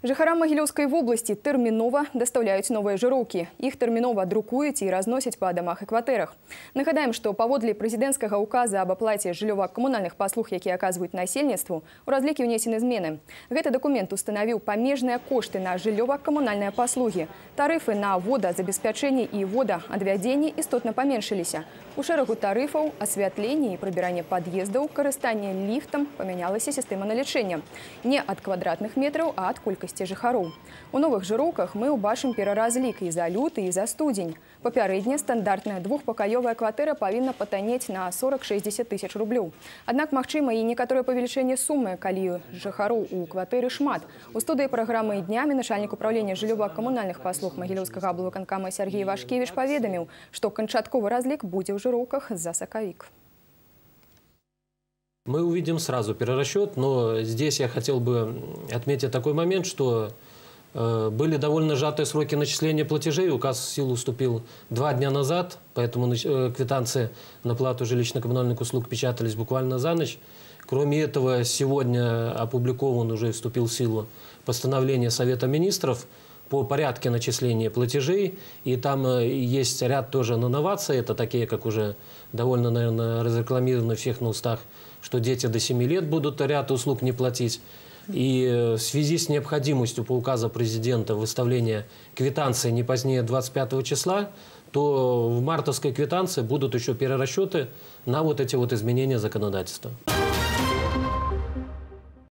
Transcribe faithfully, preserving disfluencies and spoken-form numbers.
Жыхарам Магілёўскай вобласці тэрмінова дастаўляюць новыя жыроўкі. Іх тэрмінова друкуюць і разносяць па дамах і кватэрах. Нагадаем, што паводле прэзідэнцкага указа аб аплаце жыллёва-камунальных паслуг, якія аказваюць насельніцтву, у разлікі ўнесены змены. Гэты дакумент устанавіў памежныя кошты на жыллёва-камунальныя паслугі. Тарыфы на водазабеспячэнне і водаадвядзенне істотна паменшыліся. У шэрагу тарыфаў, асвятленне і прыбіранне пад'ездаў, карыстанне ліфтам памянялася сістэма налічэння. Не ад квадратных метраў, а ад колькасці жыхароў. У новых жыроўках мы ўбачым пераразлік і за люты, і за студзень. Папярэдне стандартная двухпакаёвая кватэра павінна патаннець на сорок-шэсцьдзесят тысяч рублёў. Аднак магчыма і некаторае павелічэнне сумы, калі жыхароў у кватэры шмат. У студыі праграмы днямі начальнік управлення жыллёва-камунальных паслуг Магілёўскага аблвыканкама Сергей Вашкевич паведаміў, што канчатковы разлік будзе ў жыроўках за сакавік. Мы увидим сразу перерасчет, но здесь я хотел бы отметить такой момент, что э, были довольно сжатые сроки начисления платежей. Указ в силу вступил два дня назад, поэтому э, квитанции на плату жилищно-коммунальных услуг печатались буквально за ночь. Кроме этого, сегодня опубликован, уже вступил в силу постановление Совета министров по порядке начисления платежей. И там есть ряд тоже новаций. Это такие, как уже довольно, наверное, разрекламировано всех на устах, что дети до семи лет будут ряд услуг не платить. И в связи с необходимостью по указу президента выставления квитанции не позднее двадцать пятого числа, то в мартовской квитанции будут еще перерасчеты на вот эти вот изменения законодательства.